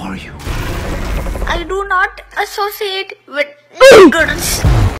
are you? I do not associate with niggers.